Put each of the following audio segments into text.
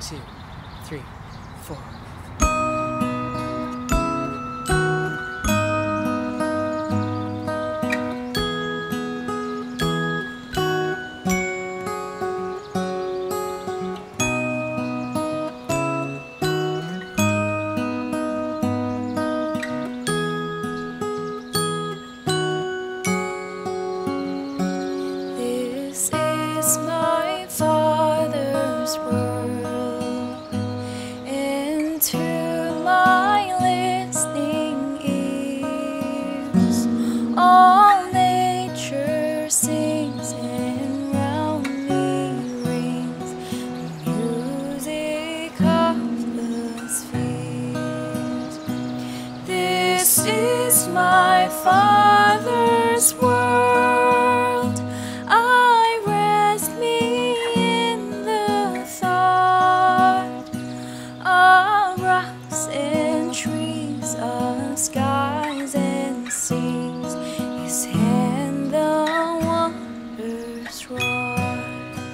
2, 3, 4. This is my Father's world, and to my listening ears, all nature sings and round me rings the music of the spheres. This is my Father's world. I rest me in the thought of rocks and trees, of skies and seas. His hand the wonders wrought.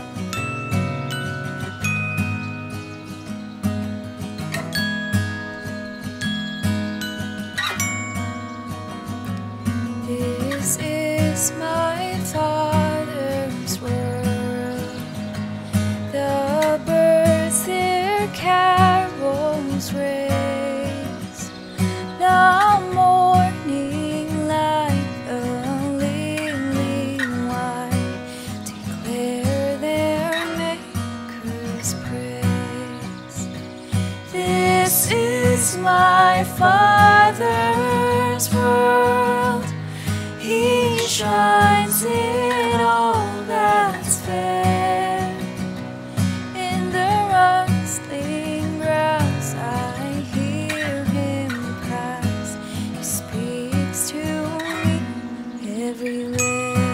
This is my Father's world. The birds their carols raise, the morning light, the lily white, declare their Maker's praise. This is my Father's world. He shines in all that's fair. In the rustling grass I hear him pass. He speaks to me everywhere.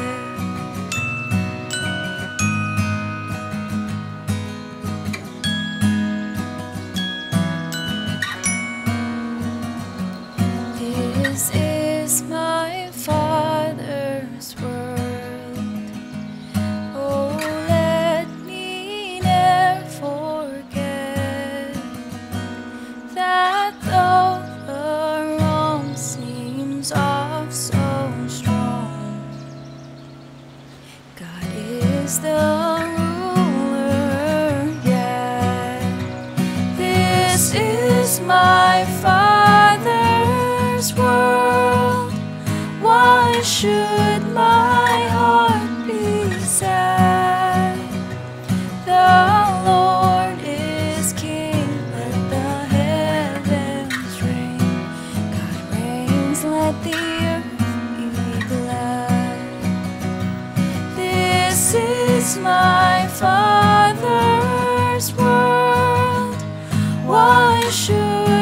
This is my Father's world. Oh, let me never forget that though the wrong seems off so strong, God is the ruler yet. This is my Father's world. Why should my heart be sad? The Lord is King, let the heavens reign. God reigns, let the earth be glad. This is my Father's world. Why should